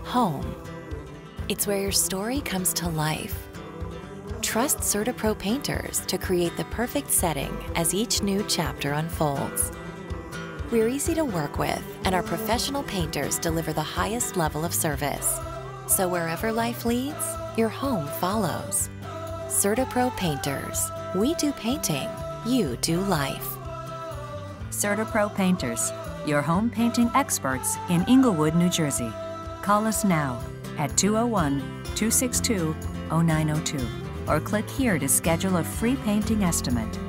home. It's where your story comes to life. Trust CertaPro Painters to create the perfect setting as each new chapter unfolds. We're easy to work with, and our professional painters deliver the highest level of service. So wherever life leads, your home follows. CertaPro Painters. We do painting, you do life. CertaPro Painters, your home painting experts in Englewood, New Jersey. Call us now at 201-262-0902 or click here to schedule a free painting estimate.